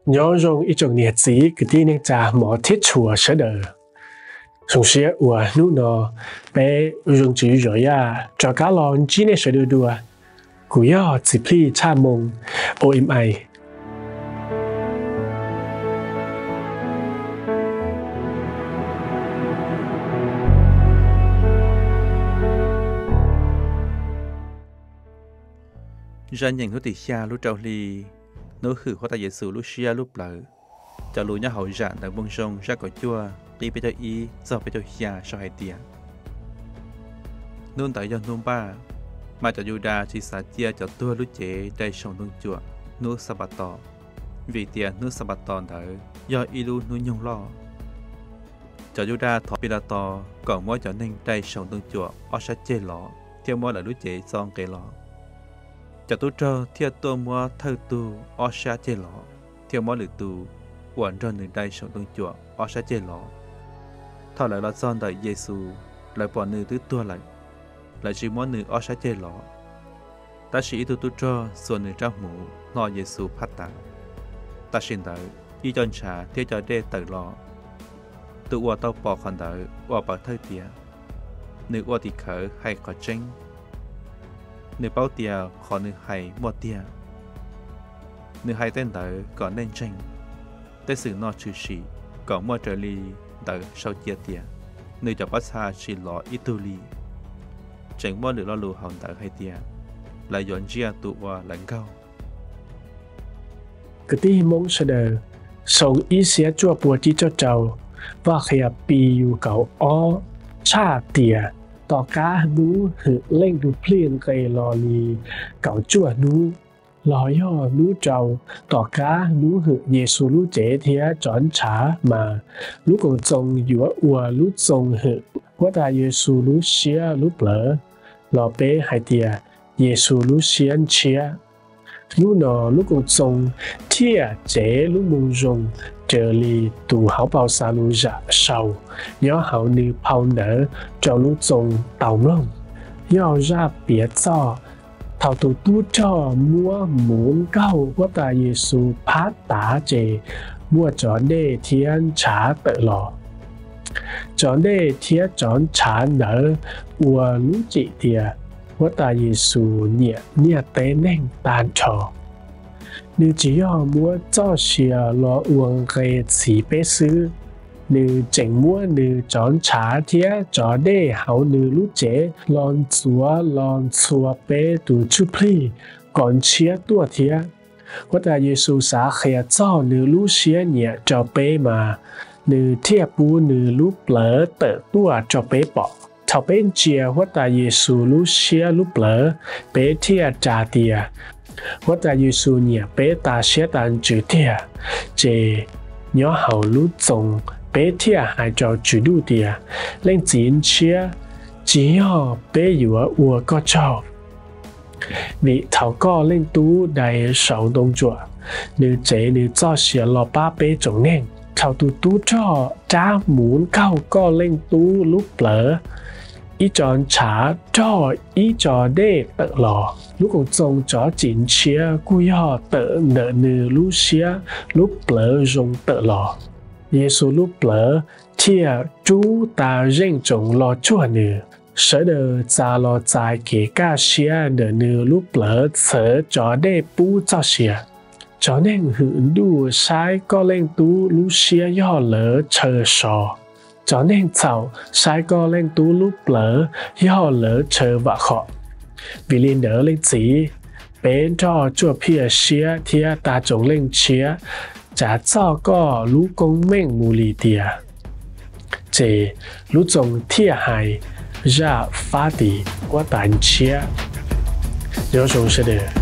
nhớ rong ít trong nhiệt sĩ cái tin nên cha mỏ thiết chùa sẽ đỡ xong xía ủa nụ nó bé rong chỉ rồi à cho cá lon chỉ nên sẽ đưa đùa cú yo chỉ pli cha mông OMI ra nhận lúc xa lúc trâu ly nấu khử hoa ta dễ sử lúc xia lúc lỡ cho lũ nhà hậu rạn đang bông sông ra cỏ chua đi bây giờ y do bây giờ xa so hai tiền nôn tại do nôn ba mà cho Juda chỉ xả chia cho tua lúc chế đây sông nôn chua nô sabato vì tiền nô sabato đỡ do ilu nô nhung lo cho Juda thọ Pilato còn mỗi cho nên đây sông nôn chua ở sát chế lọ theo mỗi là lúc chế son cây lọ cho tôi cho theo tôi mua thơ tu ở xa chế lọ theo mỗi lượt tu quản cho người đây sống tương chùa ở xa chế lọ thọ lại là son đợi Giêsu lại bỏ nữ tứ tua lại chỉ muốn nữ ở xa chế lọ ta chỉ tôi cho số nữ trong mũ ngõ Giêsu phát tạng ta xin đợi y chọn trả theo cho đê tự lọ tự qua tao bỏ còn đợi qua bỏ thơ tiền nữ qua thì khởi hay có tranh nữ bao tia khó nữ hay một tia nữ hay tên đỡ có nên tranh tên sự nó trừ sĩ có một trở ly đỡ sau chia tia nữ cho bắt xa chỉ lọ ít tu ly chẳng bao được lo lù hòn đỡ hay tia lại dọn chia tụ qua lãnh cao cái tí mong sẽ đờ sống ý xế chua bùa chỉ cho trầu và khi bị yêu cầu ó cha tiaต่อก้านูหือเล่งดูเพลียนไกลอลีเก่าจั่วนูลอย่อนูเจ้าต่อก้านูหือเยซูรู้เจเทียจอนฉามารู้กงจงอยู่อัวรู้จงหือว่าแต่เยซูรู้เชียรู้เปลอลอเป้ไฮเตียเยซูรู้เชียนเชียรู้หนอรู้กงจงเทียเจรู้มุงจงchờ lì tù hảo bao xa lưu dạ sầu nhớ hảo nữ bao nở cho lúc dùng tàu lông nhớ ra bia cho thảo tù tu cho mua muốn cao quá ta Giêsu phát tá chê mua cho nê thiên trả tự lò cho nê thiên chọn trả nở ua lũ chị tìa quá ta Giêsu nhẹ nhẹ tế nên tàn trò nữ chỉ có mua cho xìa lo uống cái chỉ bé sư nữ chẳng mua nữ chọn trả thiệt cho để hậu nữ lúc chế lon chua bé tụ chụp pli còn chia tua thiệt có ta Giêsu xã khía cho nữ lúc xía nhẹ cho bé mà nữ thiệt bu nữ lúc lỡ tự tua cho bé bỏ thảo bên chia có ta Giêsu lúc xía lúc lỡ bé thiệt trả tiềnว่าแต่ยูซูเนี่ยเป๊ะตาเชียตันจุดเทียเจย้อนเขารู้จงเป๊ะเทียหายจอจุดดูเดียเล่นจีนเชียจีย่อเป๊ะอยู่ว่าอัวก็ชอบวิเขาก็เล่นตู้ได้สองตรงจั่วนึกเจนึกจ่อเสียรอป้าเป๊ะจงเน่งเขาตู้จ่อจ้าหมุนเข้าก็เล่นตู้ลุกเปลออีจอนฉาจ่ออีจอเด้เตอหล่อลูกของจงจ่อจินเชียกูย่อเตอเนอนือลูเชียลูกเปลอจงเตอหล่อเยซูลูกเปลอเทียจูตาเร่งจงรอชั่วนือเสดจารอใจเกก้าเชียเนอนือลูกเปลอเสจ่อเด้ปูเจ้าเชียจ่อเน่งหืนดูใช้ก็เล่งตู้ลูเชียย่อเหลอเชอชอcho nên cháu sai co lên tú lúc lỡ do lỡ chờ vợ họ vì liên đỡ lên chỉ bên cho chùa phía xía thì ta trồng lên chia trả cho có lũ công mệnh mù lì tìa chỉ lũ trồng thiệt hại ra phá đi qua tàn chia nhớ trồng sẽ được